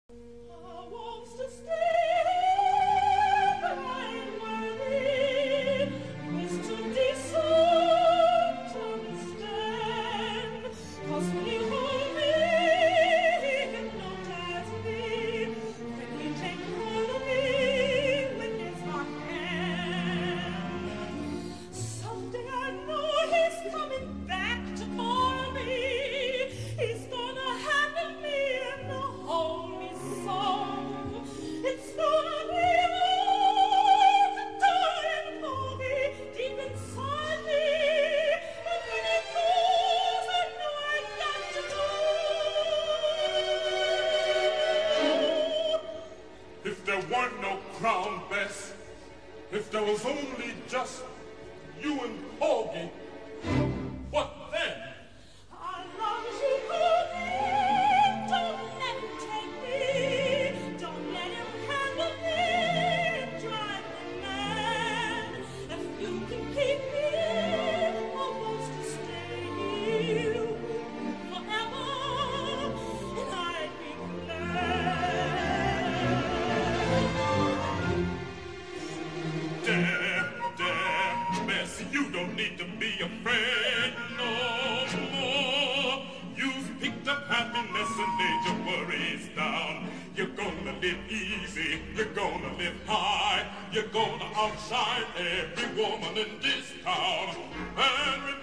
wants to stay, I'm worthy, is to decide to understand, 'cause when you hold me, hypnotize me, when you take hold of me with his hot hand, someday I know he's coming back to call me, he's gonna handle me and hold me so. It's gonna be worth dying for me deep inside me. And when it goes, I know I've got to go. If there weren't no Crown Bess, if there was only just you and Porgy, what then? As long as you hold me, don't let him take me, don't let him handle me and drive me mad. If you can keep me, I want to stay here with you forever, and I'd be glad. There, Bess, you don't need to be afraid no more. You've picked up happiness and laid your worries down. You're gonna live easy, you're gonna live high, you're gonna outshine every woman in this town. And